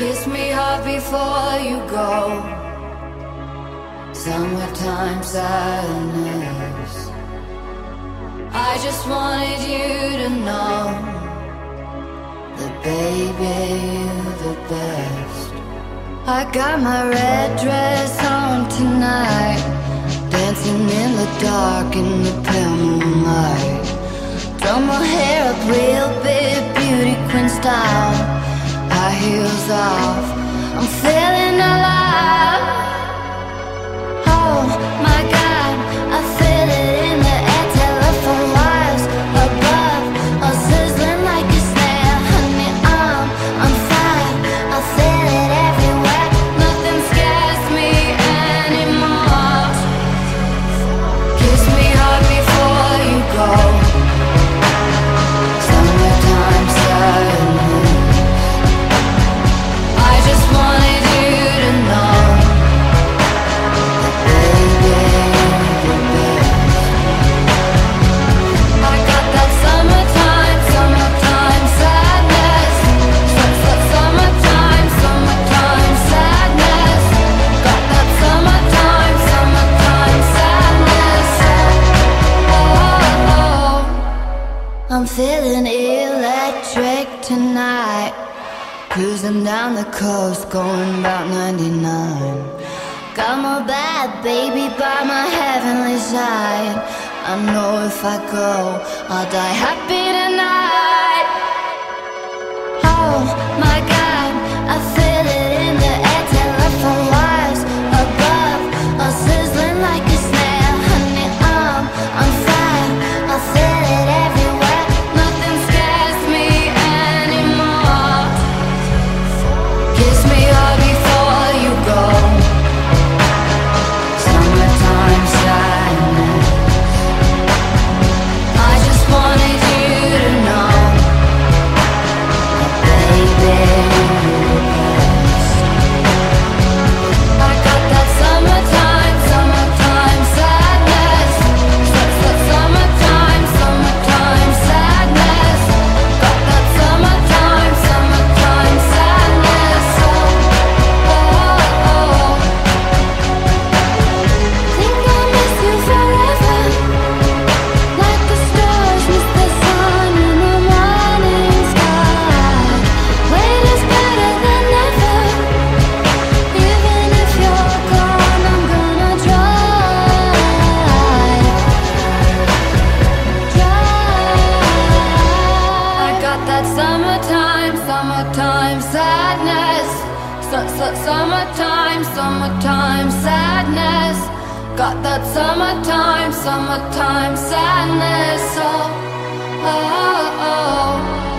Kiss me hard before you go. Summertime sadness. I just wanted you to know that baby, you're the best. I got my red dress on tonight, dancing in the dark in the pale moonlight. Throw my hair up real big, beauty queen style. High heels off, I'm feeling alive. Oh my God, I feel it in the air. Telephone wires above, all sizzling like a snare. Honey, I'm fire, I feel it everywhere. Nothing scares me anymore. Kiss me hard before you go. Summertime sadness. I just wanted you to know that baby, you're the best. I got that summertime, summertime sadness. Summertime, summertime sadness. Got that summertime, summertime sadness. Oh, I'm feeling electric tonight. Cruising down the coast, going about 99. Got my bad baby by my heavenly side. I know if I go, I'll die happy tonight. Oh my God, I feel it in the air. Telephone wires above, all sizzling like a snare. Honey, I'm fire, I feel it everywhere. Nothing scares me anymore. Kiss me hard before you go. Summertime sadness. I just wanted you to know that baby, you're the best. I got that summertime, summertime sadness. Summertime, summertime sadness. Got that summertime, summertime sadness. Think I'll miss you forever, like the stars miss the sun in the morning sky. Wait is better than never. Even if you're gone, I'm gonna try. I got that summertime, summertime sadness. Summertime, summertime sadness. Got that summertime, summertime sadness. Oh, oh, oh.